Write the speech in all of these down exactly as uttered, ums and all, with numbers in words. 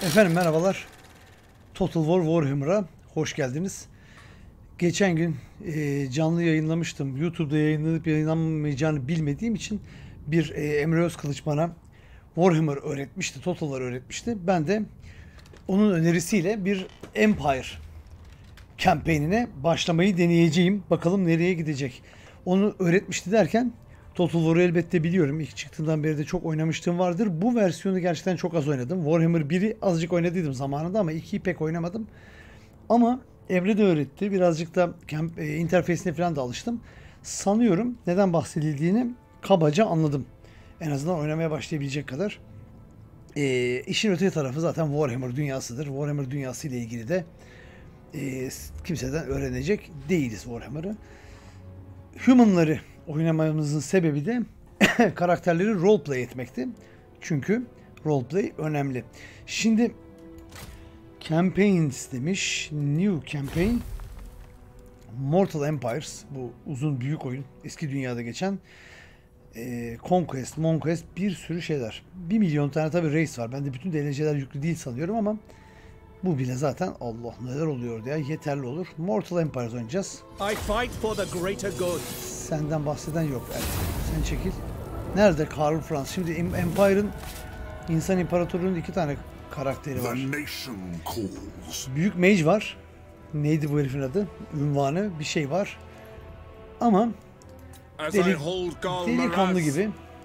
Efendim merhabalar. Total War Warhammer'a hoş geldiniz. Geçen gün e, canlı yayınlamıştım. YouTube'da yayınlanıp yayınlanmayacağını bilmediğim için bir e, Emre Özkılıç bana Warhammer öğretmişti, Total War öğretmişti. Ben de onun önerisiyle bir Empire kampanyine başlamayı deneyeceğim. Bakalım nereye gidecek. Onu öğretmişti derken Total War'u elbette biliyorum. İlk çıktığından beri de çok oynamışlığım vardır. Bu versiyonu gerçekten çok az oynadım. Warhammer biri azıcık oynadıydım zamanında ama ikiyi pek oynamadım. Ama Emre de öğretti. Birazcık da camp, e, interface'ine falan da alıştım. Sanıyorum neden bahsedildiğini kabaca anladım. En azından oynamaya başlayabilecek kadar. E, işin öte tarafı zaten Warhammer dünyasıdır. Warhammer dünyası ile ilgili de e, kimseden öğrenecek değiliz Warhammer'ı. Human'ları oynamamızın sebebi de karakterleri roleplay etmekti. Çünkü roleplay önemli. Şimdi campaigns demiş. New campaign. Mortal Empires. Bu uzun büyük oyun. Eski dünyada geçen. E, Conquest, Monquest bir sürü şeyler. Bir milyon tane tabi race var. Ben de bütün D L C'ler yüklü değil sanıyorum ama bu bile zaten Allah neler oluyor ya yeterli olur. Mortal Empires oynayacağız. I fight for the greater good. Senden bahseden yok. Evet. Sen çekil. Nerede Karl Franz? Şimdi Empire'ın İnsan İmparatorluğu'nun iki tane karakteri var. Büyük Mage var. Neydi bu herifin adı? Ünvanı bir şey var. Ama deli, delikanlı gibi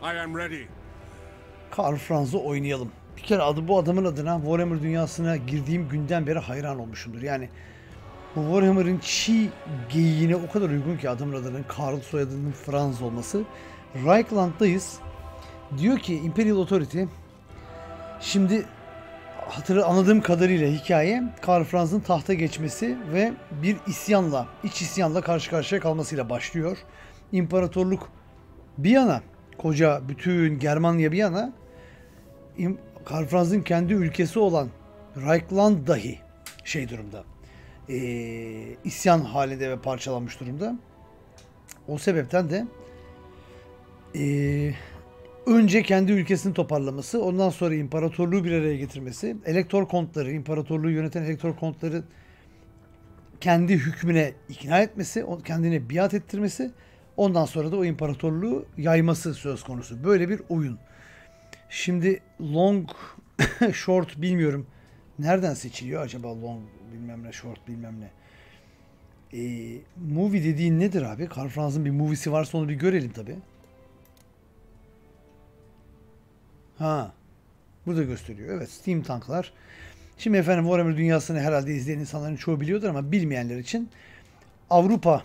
Karl Franz'ı oynayalım. Bir kere adı bu adamın adına Warhammer dünyasına girdiğim günden beri hayran olmuşumdur. Yani bu Warhammer'ın çiğ geyiğine o kadar uygun ki adamın adının Karl soyadının Franz olması. Reichland'dayız. Diyor ki Imperial Authority şimdi hatırı anladığım kadarıyla hikaye Karl Franz'ın tahta geçmesi ve bir isyanla, iç isyanla karşı karşıya kalmasıyla başlıyor. İmparatorluk bir yana, koca bütün Germanya bir yana, Karl Franz'ın kendi ülkesi olan Reichland dahi şey durumda. E, isyan halinde ve parçalanmış durumda. O sebepten de e, önce kendi ülkesini toparlaması, ondan sonra imparatorluğu bir araya getirmesi, elektor kontları, imparatorluğu yöneten elektor kontları kendi hükmüne ikna etmesi, kendine biat ettirmesi, ondan sonra da o imparatorluğu yayması söz konusu. Böyle bir oyun. Şimdi long, short bilmiyorum. Nereden seçiliyor acaba long bilmem ne, short bilmem ne. Ee, movie dediğin nedir abi? Karl Franz'ın bir movie'si varsa onu bir görelim tabi. Ha. Burada gösteriyor. Evet. Steam tanklar. Şimdi efendim Warhammer dünyasını herhalde izleyen insanların çoğu biliyordur ama bilmeyenler için Avrupa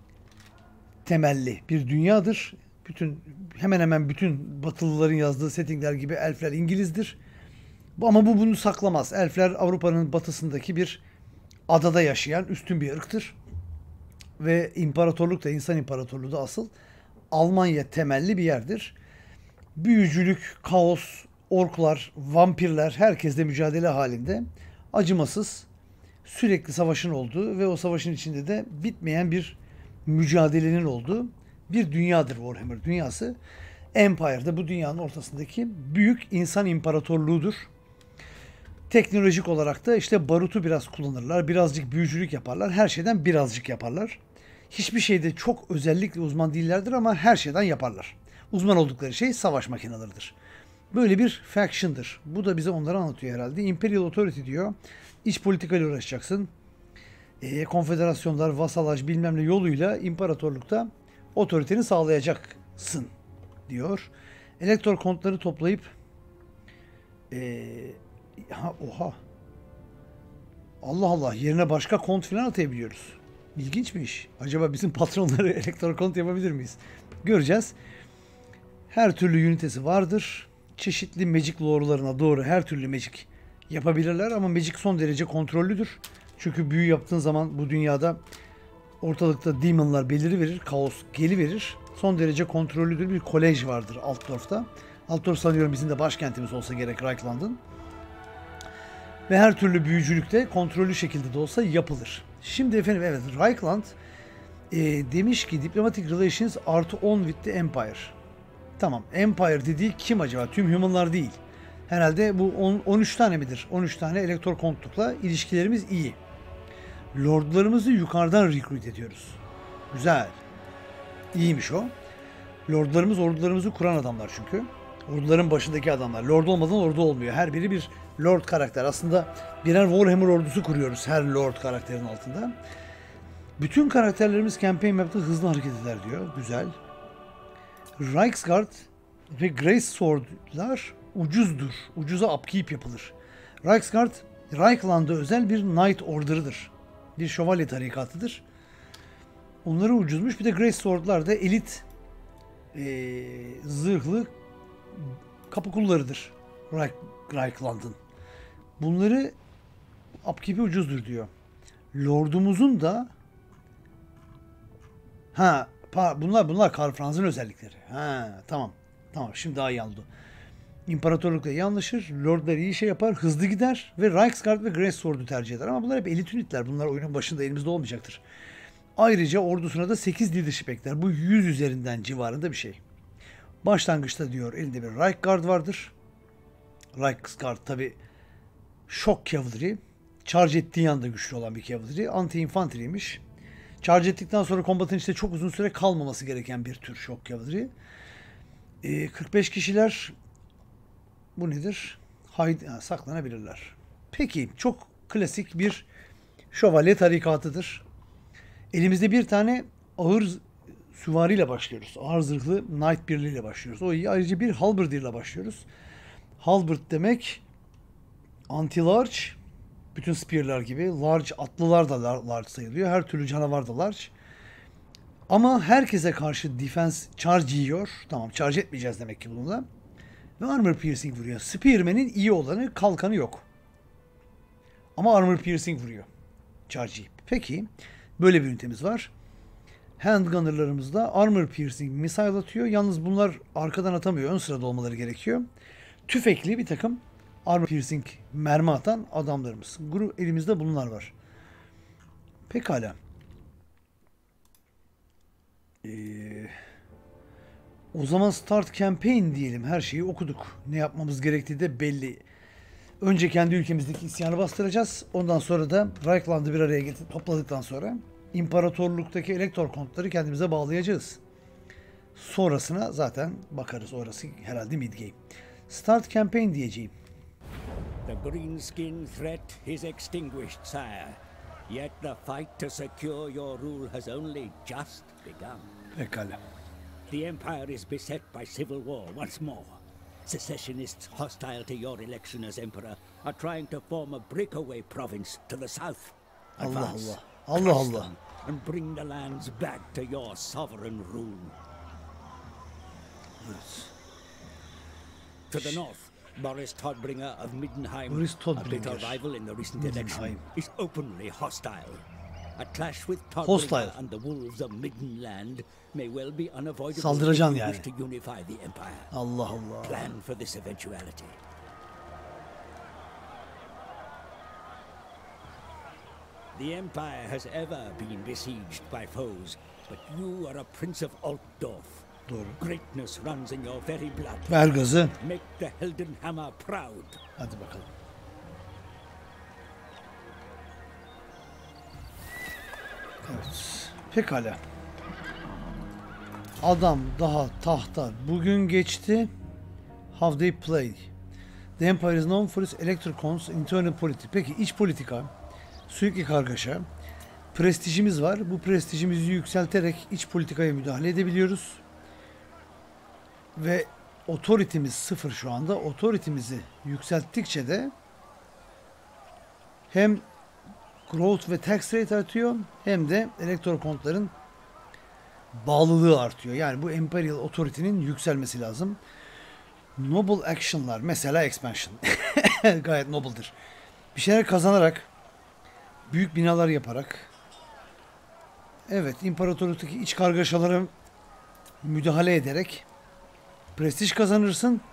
temelli bir dünyadır. Bütün hemen hemen bütün Batılıların yazdığı settingler gibi elfler İngilizdir. Ama bu bunu saklamaz. Elfler Avrupa'nın batısındaki bir adada yaşayan üstün bir ırktır. Ve imparatorluk da insan imparatorluğu da asıl Almanya temelli bir yerdir. Büyücülük, kaos, orklar, vampirler herkesle mücadele halinde acımasız sürekli savaşın olduğu ve o savaşın içinde de bitmeyen bir mücadelenin olduğu bir dünyadır Warhammer dünyası. Empire'da bu dünyanın ortasındaki büyük insan imparatorluğudur. Teknolojik olarak da işte barutu biraz kullanırlar, birazcık büyücülük yaparlar, her şeyden birazcık yaparlar. Hiçbir şeyde çok özellikle uzman değillerdir ama her şeyden yaparlar. Uzman oldukları şey savaş makineleridir. Böyle bir faction'dır. Bu da bize onları anlatıyor herhalde. Imperial Authority diyor. İç politikayla uğraşacaksın. E, konfederasyonlar, vasalaj bilmem ne yoluyla imparatorlukta otoriteni sağlayacaksın diyor. Elektor kontları toplayıp e, ha, oha Allah Allah yerine başka kont falan atayabiliyoruz. İlginç bir iş. Acaba bizim patronları elektor kont yapabilir miyiz? Göreceğiz. Her türlü ünitesi vardır. Çeşitli magic lore'larına doğru her türlü magic yapabilirler ama magic son derece kontrollüdür. Çünkü büyü yaptığın zaman bu dünyada ortalıkta demonlar beliriverir, kaos geliverir. Son derece kontrollüdür bir kolej vardır Altdorf'ta. Altdorf sanıyorum bizim de başkentimiz olsa gerek Reichland'ın. Ve her türlü büyücülükte kontrollü şekilde de olsa yapılır. Şimdi efendim evet Reichland e, demiş ki Diplomatic Relations artı on with the Empire. Tamam Empire dediği kim acaba? Tüm Humanlar değil. Herhalde bu on, on üç tane midir? on üç tane elektor kontlukla ilişkilerimiz iyi. Lordlarımızı yukarıdan recruit ediyoruz. Güzel. İyiymiş o. Lordlarımız ordularımızı kuran adamlar çünkü. Orduların başındaki adamlar. Lord olmadan ordu olmuyor. Her biri bir Lord karakter. Aslında birer Warhammer ordusu kuruyoruz her Lord karakterin altında. Bütün karakterlerimiz campaign map'te hızlı hareket eder diyor. Güzel. Reiksguard ve Grace Sword'lar ucuzdur. Ucuza upkeep yapılır. Reiksguard, Reichland'a özel bir Knight Order'ıdır. Bir şövalye tarikatıdır. Onları ucuzmuş. Bir de Grace Sword'lar da elit ee, zırhlı kapı kullarıdır. Reich, Reichland'ın. Bunları upkeep'i ucuzdur diyor. Lordumuzun da ha bunlar bunlar Karl Franz'ın özellikleri. Ha tamam. Tamam şimdi daha iyi anladım. İmparatorlukla iyi anlaşır. Lordlar iyi şey yapar. Hızlı gider. Ve Reiksguard ve Grace Sword'u tercih eder. Ama bunlar hep elit unitler. Bunlar oyunun başında elimizde olmayacaktır. Ayrıca ordusuna da sekiz leadership ekler. Bu yüz üzerinden civarında bir şey. Başlangıçta diyor elinde bir Reichguard vardır. Reichguard tabi shock cavalry. Charge ettiği anda güçlü olan bir cavalry. Anti-infantry'ymiş. Charge ettikten sonra kombatın işte çok uzun süre kalmaması gereken bir tür shock cavalry. Ee, kırk beş kişiler bu nedir? Haydi, ha, saklanabilirler. Peki çok klasik bir şövalye tarikatıdır. Elimizde bir tane ağır süvariyle başlıyoruz. Ağır zırhlı Knight birliğiyle başlıyoruz. O iyi. Ayrıca bir halberdier ile başlıyoruz. Halberd demek anti-large, bütün spear'lar gibi. Large atlılar da large sayılıyor. Her türlü canavar da large. Ama herkese karşı defense charge yiyor. Tamam, charge etmeyeceğiz demek ki bununla. Ve armor piercing vuruyor. Spearman'in iyi olanı, kalkanı yok. Ama armor piercing vuruyor. Charge yiyip. Peki böyle bir ünitemiz var. Handgunner'larımız da armor piercing missile atıyor. Yalnız bunlar arkadan atamıyor. Ön sırada olmaları gerekiyor. Tüfekli bir takım armor piercing mermi atan adamlarımız. Guru elimizde bunlar var. Pekala. Ee, o zaman start campaign diyelim. Her şeyi okuduk. Ne yapmamız gerektiği de belli. Önce kendi ülkemizdeki isyanı bastıracağız. Ondan sonra da Reichland'ı bir araya getirip topladıktan sonra İmparatorluktaki elektor kontları kendimize bağlayacağız. Sonrasına zaten bakarız. Orası herhalde mid game. Start campaign diyeceğim. The Greenskin threat is extinguished, sire. Yet the fight to secure your rule has only just begun. Pekala. The Empire is beset by civil war once more. Secessionists hostile to your election as Emperor are trying to form a breakaway province to the south. Allah Advance, Allah. Allah crush Allah. them, and bring the lands back to your sovereign rule. Evet. To the north, Boris Todbringer of Middenheim, Boris a Todbringer. bitter rival in the recent Middenheim. election, is openly hostile. A clash with Hostile. Todbringer and the wolves of Middenland may well be unavoidable Saldıracaksın if you yani. wish to unify the empire. Allah Allah. Plan for this eventuality. The empire has ever been besieged by foes, but you are a prince of Altdorf. Doğru. Greatness runs in your very blood. Ver gazı. Make the Heldenhammer proud. Hadi bakalım. Evet. Pekala. Adam daha tahta bugün geçti. How they play. The Empire is known for its electrocons, internal politics. Peki iç politika, sürekli kargaşa, prestijimiz var. Bu prestijimizi yükselterek iç politikaya müdahale edebiliyoruz. Ve otoritemiz sıfır şu anda. Otoritemizi yükselttikçe de hem growth ve tax rate artıyor hem de elektör kontların bağlılığı artıyor. Yani bu Imperial Authority'nin yükselmesi lazım. Noble action'lar mesela expansion. Gayet noble'dır. Bir şeyler kazanarak, büyük binalar yaparak, evet, imparatorluktaki iç kargaşalara müdahale ederek prestij kazanırsın.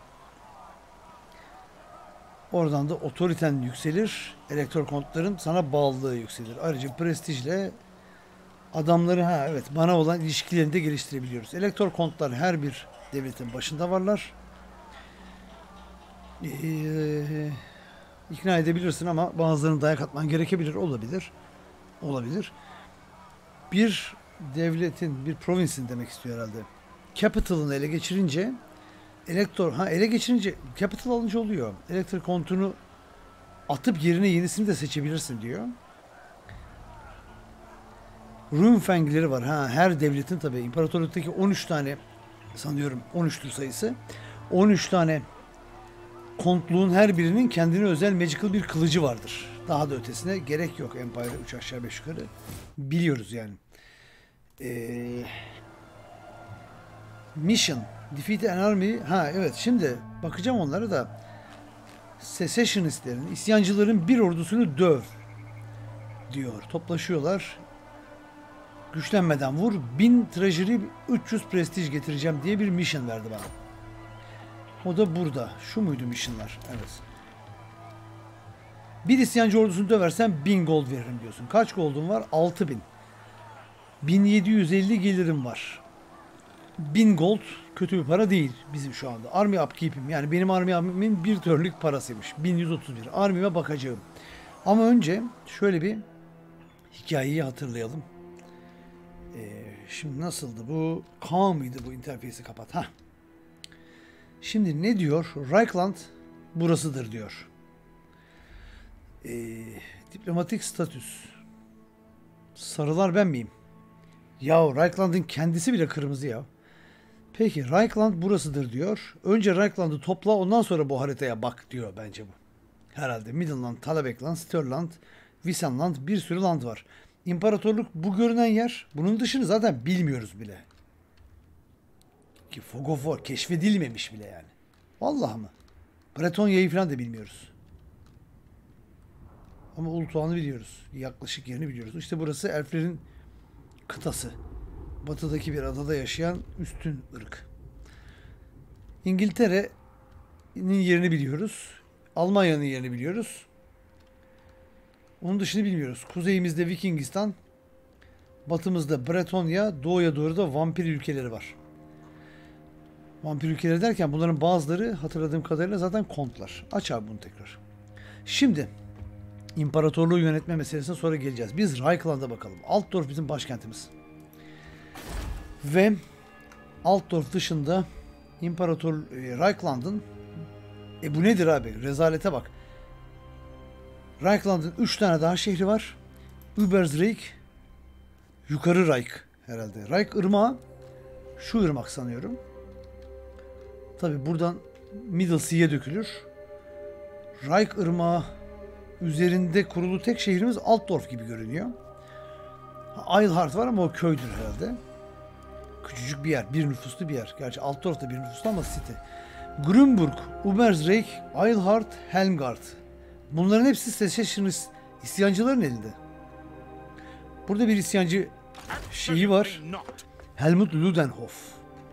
Oradan da otoriten yükselir. Elektör kontların sana bağlılığı yükselir. Ayrıca prestijle adamları, ha evet, bana olan ilişkilerini de geliştirebiliyoruz. Elektör kontlar her bir devletin başında varlar. Ee, ikna edebilirsin ama bazılarını dayak atman gerekebilir. Olabilir. Olabilir. Bir devletin, bir provinsin demek istiyor herhalde. Capital'ını ele geçirince elektor, ha ele geçirince capital alınca oluyor. Elektrik kontunu atıp yerine yenisini de seçebilirsin diyor. Runefeng'leri var. Ha, her devletin tabii imparatorluktaki on üç tane sanıyorum on üçtür sayısı. on üç tane kontluğun her birinin kendine özel magical bir kılıcı vardır. Daha da ötesine gerek yok. Empire üç aşağı beş yukarı. Biliyoruz yani. Ee, mission. Defeat an army. Ha evet, şimdi bakacağım onlara da. Secessionistlerin, isyancıların bir ordusunu döv diyor. Toplaşıyorlar. Güçlenmeden vur. bin treasury, üç yüz prestij getireceğim diye bir mission verdi bana. O da burada. Şu muydu missionlar? Evet. Bir isyancı ordusunu döversen bin gold veririm diyorsun. Kaç gold'un var? altı bin. bin yedi yüz elli gelirim var. bin gold kötü bir para değil bizim şu anda. Army upkeep'im, yani benim army upkeep'imin bir törlük parasıymış. bin yüz otuz bir. Army'me bakacağım. Ama önce şöyle bir hikayeyi hatırlayalım. Ee, şimdi nasıldı bu? K mıydı bu, interfeysi kapat. Hah. Şimdi ne diyor? Reichland burasıdır diyor. Ee, diplomatik statüs. Sarılar ben miyim? Yahu Reichland'ın kendisi bile kırmızı ya. Peki Reichland burasıdır diyor. Önce Reichland'ı topla, ondan sonra bu haritaya bak diyor bence bu. Herhalde Middenland, Talabekland, Störland, Wissenland, bir sürü land var. İmparatorluk bu görünen yer. Bunun dışını zaten bilmiyoruz bile. Ki Fog of War keşfedilmemiş bile yani. Vallahi mı? Bretonya'yı falan da bilmiyoruz. Ama Ultuan'ı biliyoruz. Yaklaşık yerini biliyoruz. İşte burası elflerin kıtası. Batıdaki bir adada yaşayan üstün ırk. İngiltere'nin yerini biliyoruz. Almanya'nın yerini biliyoruz. Onun dışını bilmiyoruz. Kuzeyimizde Vikingistan, batımızda Bretonya, doğuya doğru da vampir ülkeleri var. Vampir ülkeleri derken bunların bazıları hatırladığım kadarıyla zaten kontlar. Aç abi bunu tekrar. Şimdi imparatorluğu yönetme meselesine sonra geleceğiz. Biz Reichland'a bakalım. Altdorf bizim başkentimiz. Ve Altdorf dışında İmparator e, Reichland'ın e bu nedir abi? Rezalete bak. Reichland'ın üç tane daha şehri var. Übersreich, yukarı Reich herhalde. Reich ırmağı, şu ırmak sanıyorum. Tabi buradan Middle Sea'ye dökülür. Reich ırmağı üzerinde kurulu tek şehrimiz Altdorf gibi görünüyor. Eilhart var ama o köydür herhalde. Küçücük bir yer, bir nüfuslu bir yer. Gerçi Altdorf da bir nüfuslu ama city. Grünburg, Ubersreich, Eilhart, Helmgard. Bunların hepsi Secessionist isyancıların elinde. Burada bir isyancı şeyi var. Helmut Ludenhof.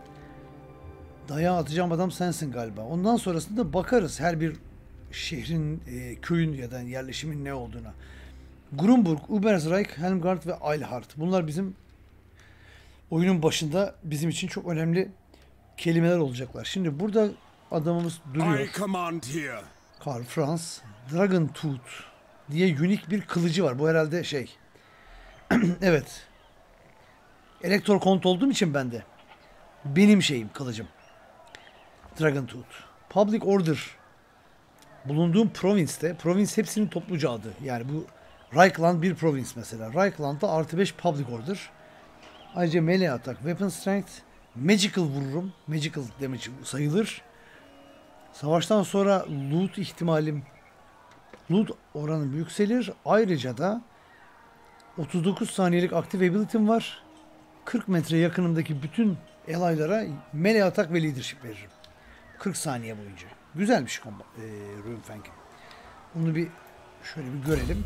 Dayağı atacağım adam sensin galiba. Ondan sonrasında bakarız her bir şehrin, e, köyün ya da yerleşimin ne olduğuna. Grünburg, Ubersreich, Helmgard ve Eilhart. Bunlar bizim oyunun başında bizim için çok önemli kelimeler olacaklar. Şimdi burada adamımız duruyor. Karl Franz Dragon Tooth diye unik bir kılıcı var. Bu herhalde şey. Evet. Elektor kont olduğum için bende. Benim şeyim, kılıcım. Dragon Tooth. Public Order. Bulunduğum province'te, province hepsinin topluca adı. Yani bu Reichland bir province mesela. Reichland'da artı beş Public Order. Ayrıca melee atak, weapon strength, magical vururum. Magical damage sayılır. Savaştan sonra loot ihtimalim, loot oranım yükselir. Ayrıca da otuz dokuz saniyelik active ability'm var. kırk metre yakınımdaki bütün ally'lara melee atak ve leadership veririm. kırk saniye boyunca. Güzelmiş combo, e, Runefang. Onu bir şöyle bir görelim.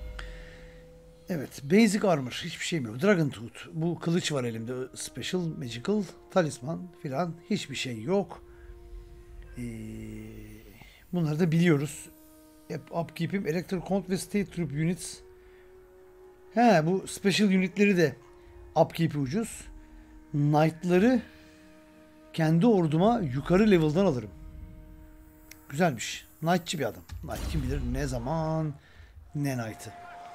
Evet, basic armor, hiçbir şeyim yok. Dragon Tooth, bu kılıç var elimde, special, magical, talisman filan, hiçbir şey yok. Ee, bunları da biliyoruz. Upkeep'im, Electric Count ve State Troop Units. He, bu special unitleri de upkeep'i ucuz. Knight'ları kendi orduma yukarı level'dan alırım. Güzelmiş. Knight'çı bir adam. Knight kim bilir ne zaman ne Knight'ı.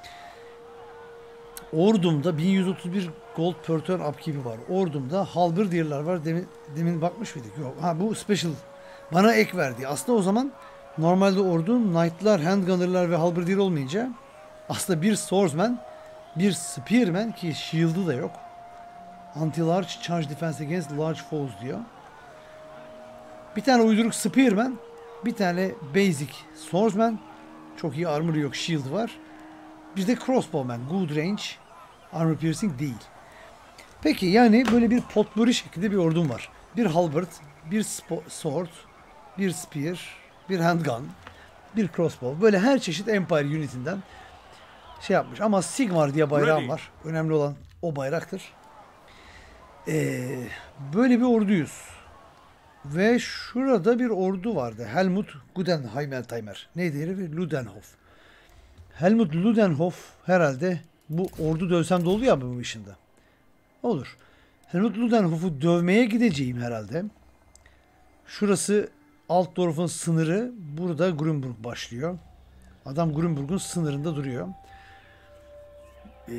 Ordum'da bin yüz otuz bir gold per turn upkeep'i var. Ordum'da halberdier'lar var. Demin, demin bakmış mıydık? Yok. Ha bu special. Bana ek verdi. Aslında o zaman normalde ordu knight'lar, handgunner'lar ve halberdier olmayınca aslında bir swordsman, bir spearman ki shield'ı da yok. Anti-large charge defense against large foes diyor. Bir tane uyduruk spearman, bir tane basic swordsman, çok iyi armor yok, shield var. Bir de crossbowman, good range, armor piercing değil. Peki yani böyle bir potpourri şeklinde bir ordum var. Bir halberd, bir sword, bir spear, bir handgun, bir crossbow. Böyle her çeşit Empire unitinden şey yapmış. Ama Sigmar diye bayrağım var. Önemli olan o bayraktır. Ee, böyle bir orduyuz. Ve şurada bir ordu vardı. Helmut Gudenheimer. Neydi herifi? Ludenhof. Helmut Ludenhof herhalde bu ordu dövsem de oluyor ya bu işinde. Olur. Helmut Ludenhof'u dövmeye gideceğim herhalde. Şurası Altdorf'un sınırı. Burada Grünburg başlıyor. Adam Grünburg'un sınırında duruyor. Ee,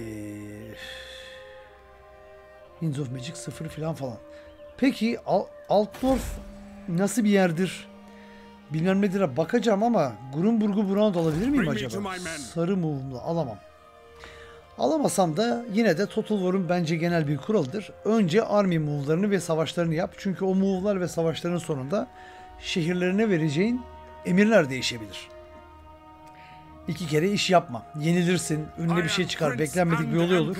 Winds of Magic sıfır falan falan. Peki Altdorf nasıl bir yerdir? Bilmem nedir bakacağım ama Grünburg'u buradan da alabilir miyim acaba? Sarı move'umla alamam. Alamasam da yine de Total War'un bence genel bir kuralıdır. Önce army move'larını ve savaşlarını yap. Çünkü o move'lar ve savaşların sonunda şehirlerine vereceğin emirler değişebilir. İki kere iş yapma. Yenilirsin. Önüne bir şey çıkar. Beklenmedik bir olay olur.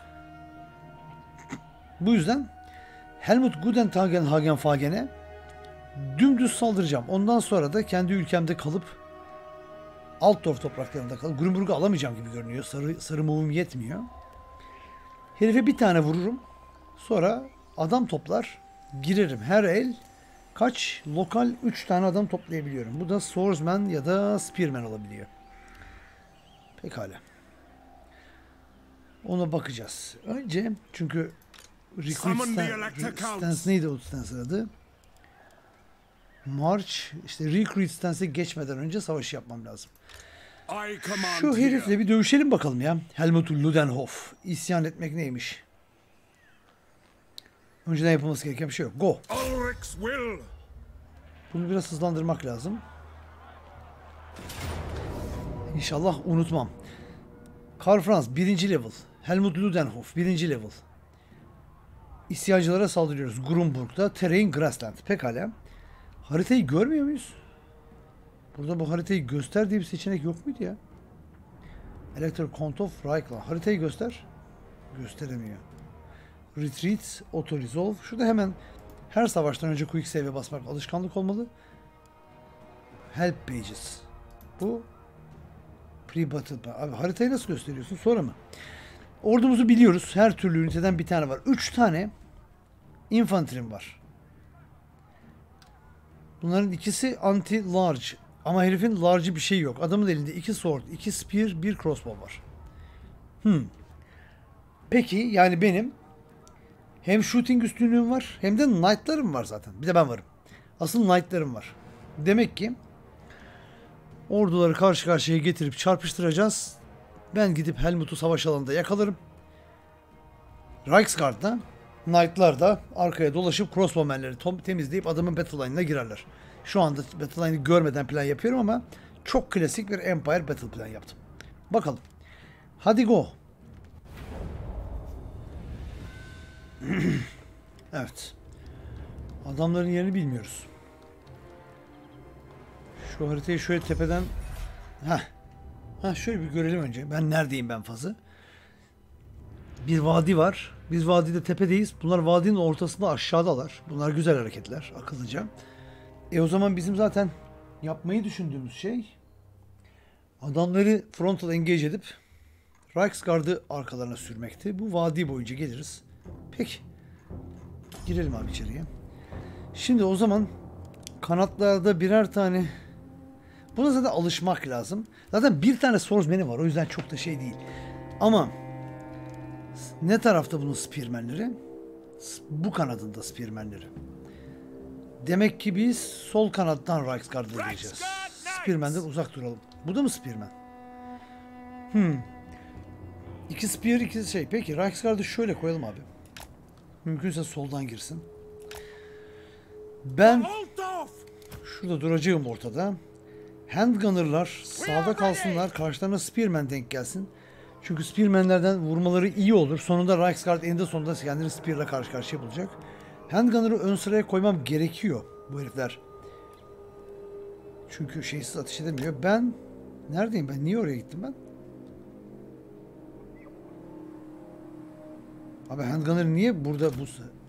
Bu yüzden Helmut Gudenhagen'e dümdüz saldıracağım. Ondan sonra da kendi ülkemde kalıp Altdorf topraklarında kalıp Grünburg'u alamayacağım gibi görünüyor. Sarı, sarı move'um yetmiyor. Herife bir tane vururum. Sonra adam toplar. Girerim. Her el kaç? Lokal üç tane adam toplayabiliyorum. Bu da swordsman ya da spearman olabiliyor. Pekala. Ona bakacağız. Önce çünkü Recruit Stance neydi o stance adı? March, işte Recruit Stance'e geçmeden önce savaş yapmam lazım. Şu herifle bir dövüşelim bakalım ya. Helmut Ludenhof. İsyan etmek neymiş? Önceden yapılması gereken bir şey yok. Go. Bunu biraz hızlandırmak lazım. İnşallah unutmam. Karl Franz birinci level. Helmut Ludenhof birinci level. İsyancılara saldırıyoruz. Grünburg'da Terrain Grassland. Pekala. Haritayı görmüyor muyuz? Burada bu haritayı göster diye bir seçenek yok muydu ya? Elector Count of Reichland. Haritayı göster. Gösteremiyor. Retreat, Auto Resolve. Şurada hemen her savaştan önce Quick Save'e basmak alışkanlık olmalı. Help Pages. Bu Pre-Battle. Abi haritayı nasıl gösteriyorsun? Sonra mı? Ordumuzu biliyoruz. Her türlü üniteden bir tane var. Üç tane infantry'm var. Bunların ikisi anti-large. Ama herifin large'ı bir şey yok. Adamın elinde iki sword, iki spear, bir crossbow var. Hmm. Peki yani benim hem shooting üstünlüğüm var hem de knight'larım var zaten. Bir de ben varım. Asıl knight'larım var. Demek ki orduları karşı karşıya getirip çarpıştıracağız. Ben gidip Helmut'u savaş alanında yakalarım. Reichsguard'da knight'lar da arkaya dolaşıp crossbowmenleri temizleyip adamın battle line'ına girerler. Şu anda battle line'ı görmeden plan yapıyorum ama çok klasik bir Empire battle plan yaptım. Bakalım. Hadi go. Evet. Adamların yerini bilmiyoruz. Şu haritayı şöyle tepeden Heh. Ha şöyle bir görelim önce. Ben neredeyim ben fazla? Bir vadi var. Biz vadide tepedeyiz. Bunlar vadinin ortasında aşağıdalar. Bunlar güzel hareketler. Akıllıca. E o zaman bizim zaten yapmayı düşündüğümüz şey adamları frontal engage edip Reichsguard'ı arkalarına sürmekti. Bu vadi boyunca geliriz. Peki. Girelim abi içeriye. Şimdi o zaman kanatlarda birer tane buna zaten alışmak lazım. Zaten bir tane swordsman'i var. O yüzden çok da şey değil. Ama ne tarafta bunun spearmenleri? Bu kanadında spearmenleri. Demek ki biz sol kanattan Reichsguard'a gireceğiz. Spearman'den uzak duralım. Bu da mı Spearman? Hmm. İki Spear, iki şey. Peki Reichsguard'ı şöyle koyalım abi. Mümkünse soldan girsin. Ben şurada duracağım ortada. Handgunner'lar sağda kalsınlar. Karşılarına Spearman denk gelsin. Çünkü Spearman'lerden vurmaları iyi olur. Sonunda Reichsguard eninde sonunda kendini Spear'la karşı karşıya bulacak. Handgunner'ı ön sıraya koymam gerekiyor bu herifler. Çünkü şeysiz ateş edemiyor. Ben neredeyim ben? Niye oraya gittim ben? Abi Handgunner niye burada bu?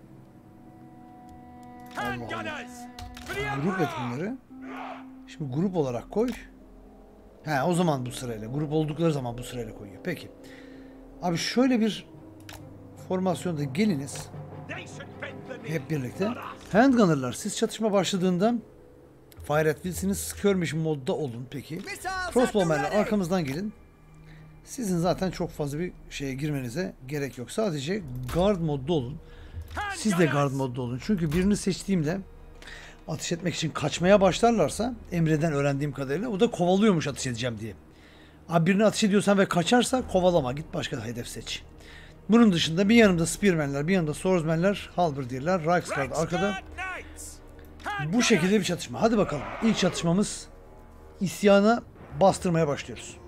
Allah Allah. Grup et bunları. Şimdi grup olarak koy. He, o zaman bu sırayla. Grup oldukları zaman bu sırayla koyuyor. Peki. Abi şöyle bir formasyonda geliniz. Hep birlikte. Handgunner'lar siz çatışma başladığında fire at will'siniz. Skirmish modda olun peki. Crossbowmen'ler arkamızdan gelin. Sizin zaten çok fazla bir şeye girmenize gerek yok. Sadece guard modda olun. Siz de guard modda olun. Çünkü birini seçtiğimde ateş etmek için kaçmaya başlarlarsa Emre'den öğrendiğim kadarıyla o da kovalıyormuş ateş edeceğim diye. Abi birini ateş ediyorsan ve kaçarsa kovalama. Git başka hedef seç. Bunun dışında bir yanımda Spearman'ler, bir yanımda Swordsman'ler, Halberdiye'ler, Reichsguard arkada. Bu şekilde bir çatışma. Hadi bakalım. İlk çatışmamız isyana bastırmaya başlıyoruz.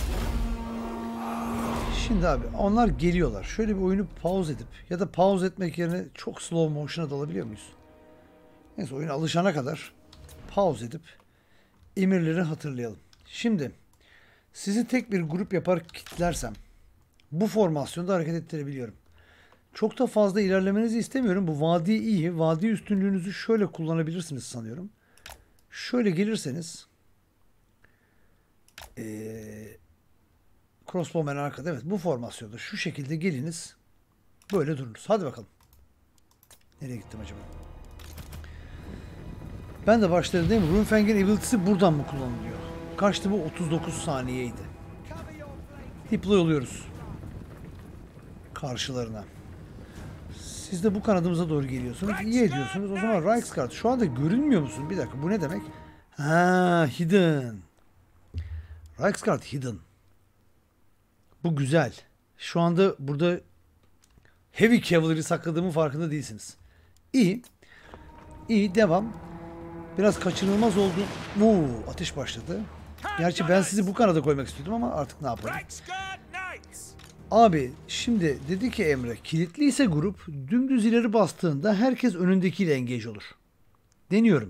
Şimdi abi onlar geliyorlar. Şöyle bir oyunu pause edip ya da pause etmek yerine çok slow motion'a dalabiliyor muyuz? Neyse oyuna alışana kadar pause edip emirleri hatırlayalım. Şimdi sizi tek bir grup yapar kitlersem bu formasyonda hareket ettirebiliyorum. Çok da fazla ilerlemenizi istemiyorum. Bu vadi iyi. Vadi üstünlüğünüzü şöyle kullanabilirsiniz sanıyorum. Şöyle gelirseniz ee, Crossbowman arkada. Evet bu formasyonda şu şekilde geliniz. Böyle durunuz. Hadi bakalım. Nereye gittim acaba? Ben de başlarındayım. Runefang'in ability'si buradan mı kullanılıyor? Kaçtı bu? otuz dokuz saniyeydi. Deploy oluyoruz. Karşılarına. Siz de bu kanadımıza doğru geliyorsunuz. İyi ediyorsunuz. O zaman Reichsguard. Şu anda görünmüyor musun? Bir dakika bu ne demek? Ha, hidden. Reichsguard hidden. Bu güzel. Şu anda burada heavy cavalry sakladığımın farkında değilsiniz. İyi. İyi devam. Biraz kaçınılmaz oldu. Oo, ateş başladı. Gerçi ben sizi bu kanada koymak istiyordum ama artık ne yapalım? Abi şimdi dedi ki Emre kilitliyse grup dümdüz ileri bastığında herkes önündekiyle engage olur. Deniyorum.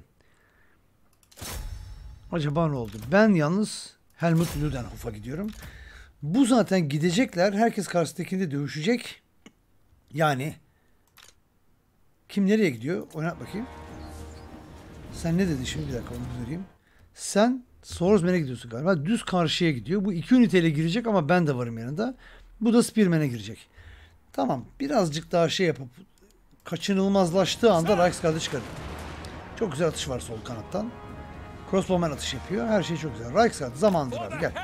Acaba ne oldu? Ben yalnız Helmut Ludenhof'a gidiyorum. Bu zaten gidecekler. Herkes karşısındakinde dövüşecek. Yani kim nereye gidiyor? Oynat bakayım. Sen ne dedin şimdi? Bir dakika onu göreyim. Sen Swordsman'e gidiyorsun galiba. Düz karşıya gidiyor. Bu iki üniteyle girecek ama ben de varım yanında. Bu da Spearman'e girecek. Tamam. Birazcık daha şey yapıp kaçınılmazlaştığı anda Reichsguard'ı çıkardım. Çok güzel atış var sol kanattan. Crossbowman atış yapıyor. Her şey çok güzel. Reichsguard zamandır abi gel.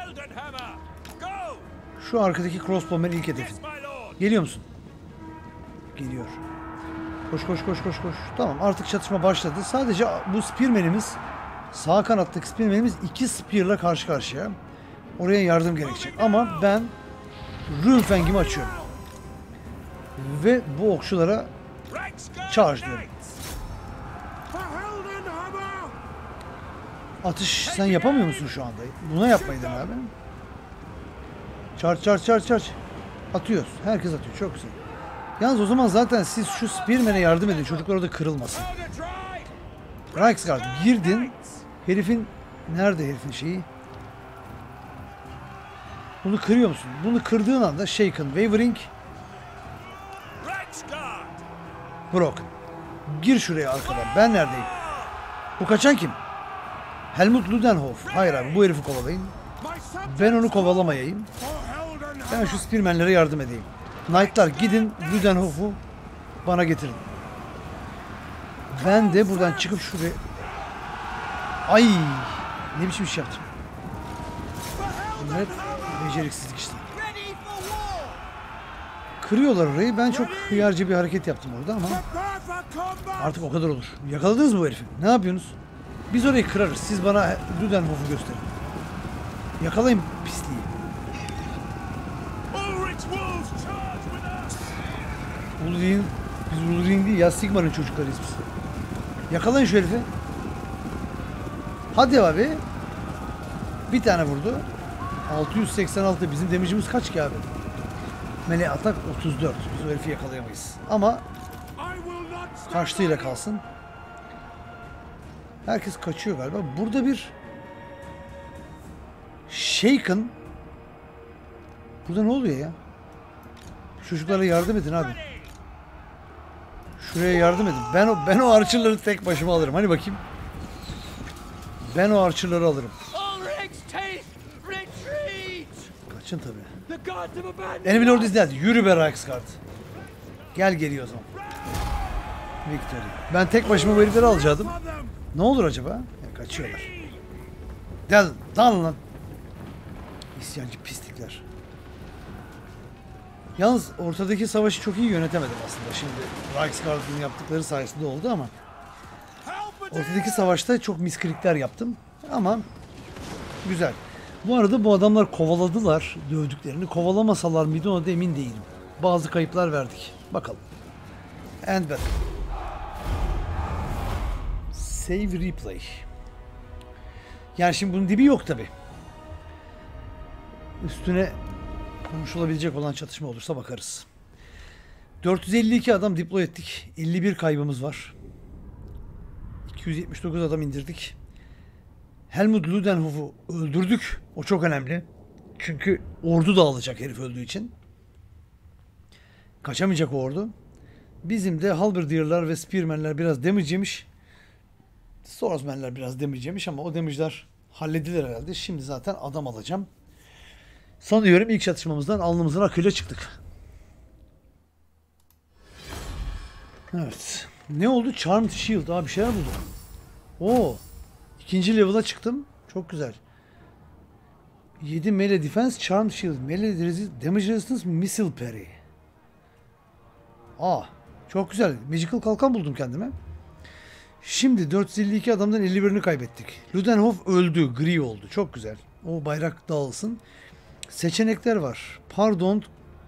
Şu arkadaki Crossbowman ilk hedefin. Geliyor musun? Geliyor. Koş koş koş koş koş. Tamam artık çatışma başladı. Sadece bu Spearman'imiz sağ kanattaki Spearman'imiz iki Spear'la karşı karşıya. Oraya yardım gerekecek. Ama ben Runefang'imi açıyorum. Ve bu okçulara charge'lıyorum. Atış sen yapamıyor musun şu anda? Buna yapmaydın abi. Charge charge charge charge. Atıyoruz. Herkes atıyor. Çok güzel. Yalnız o zaman zaten siz şu Spearman'e yardım edin. Çocuklar orada kırılmasın. Reichsguard girdin. Herifin nerede herifin şeyi? Bunu kırıyor musun? Bunu kırdığın anda shaken, wavering, broken. Gir şuraya arkadan. Ben neredeyim? Bu kaçan kim? Helmut Ludenhof. Hayır abi bu herifi kovalayın. Ben onu kovalamayayım. Ben şu Spearman'lere yardım edeyim. Knight'lar gidin Ludenhof'u bana getirin. Ben de buradan çıkıp şuraya... Ay, ne biçim iş yaptım. Bunlar hep beceriksizlik işte. Kırıyorlar orayı. Ben çok hıyarca bir hareket yaptım orada ama artık o kadar olur. Yakaladınız mı bu herifi? Ne yapıyorsunuz? Biz orayı kırarız. Siz bana Ludenhof'u gösterin. Yakalayın pisliği. Ulrich'in, biz Ulrich'in değil ya, Sigmar'ın çocuklarıyız biz. Yakalayın şu herifi. Hadi abi. Bir tane vurdu. altı yüz seksen altı. Bizim damage'imiz kaç ki abi? Melee atak otuz dört. Biz o herifi yakalayamayız. Ama kaçtığıyla kalsın. Herkes kaçıyor galiba. Burada bir Shaken. Burada ne oluyor ya? Çocuklara yardım edin abi. Şuraya yardım edin. Ben o ben o archer'ları tek başıma alırım. Hani bakayım. Ben o archer'ları alırım. Kaçın tabii. Enemy Lord is dead. Yürü be Reichsguard. Gel geliyor o zaman. Victory. Ben tek başıma bu herifleri alacaktım. Ne olur acaba? Ya, kaçıyorlar. Gel, dal lan. İsyancı pislikler. Yalnız ortadaki savaşı çok iyi yönetemedim aslında. Şimdi Reichsguard'ın yaptıkları sayesinde oldu ama ortadaki savaşta çok misklikler yaptım. Ama güzel. Bu arada bu adamlar kovaladılar dövdüklerini. Kovalamasalar mıydı ona da emin değilim. Bazı kayıplar verdik. Bakalım. End battle. Save replay. Yani şimdi bunun dibi yok tabi. Üstüne konuşulabilecek olan çatışma olursa bakarız. dört yüz elli iki adam deploy ettik. elli bir kaybımız var. iki yüz yetmiş dokuz adam indirdik. Helmut Ludenhof'u öldürdük. O çok önemli. Çünkü ordu dağılacak herif öldüğü için. Kaçamayacak o ordu. Bizim de Halberdiye'ler ve Spearman'ler biraz damage yemiş. Swordsman'ler biraz damage yemiş ama o damage'ler halledilir herhalde. Şimdi zaten adam alacağım. Sanıyorum ilk çatışmamızdan alnımızın akıyla çıktık. Evet. Ne oldu? Charmed Shield. Abi bir şeyler buldum. Oo. İkinci level'a çıktım. Çok güzel. yedi melee defense, Charmed Shield, melee resist, damage resistance, missile parry. Aa, çok güzel. Magical kalkan buldum kendime. Şimdi dört yüz elli iki adamdan elli birini kaybettik. Ludenhof öldü, gri oldu. Çok güzel. O bayrak dağılsın. Seçenekler var. Pardon.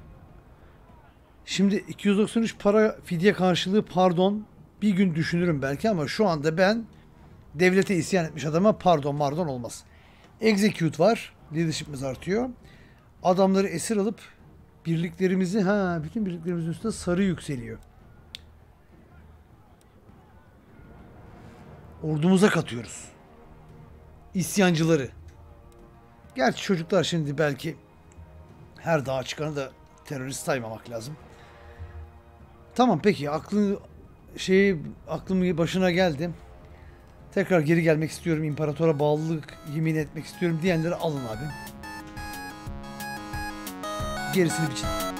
Şimdi iki yüz doksan üç para fidye karşılığı pardon. Bir gün düşünürüm belki ama şu anda ben devlete isyan etmiş adama pardon pardon olmaz. Execute var. Leadership'imiz artıyor. Adamları esir alıp birliklerimizi, ha bütün birliklerimizin üstünde sarı yükseliyor. Ordumuza katıyoruz. İsyancıları. Gerçi çocuklar şimdi belki her dağa çıkanı da terörist saymamak lazım. Tamam peki aklın şey aklım başına geldi. Tekrar geri gelmek istiyorum. İmparatora bağlılık yemin etmek istiyorum diyenleri alın abi. Gerisini biçin.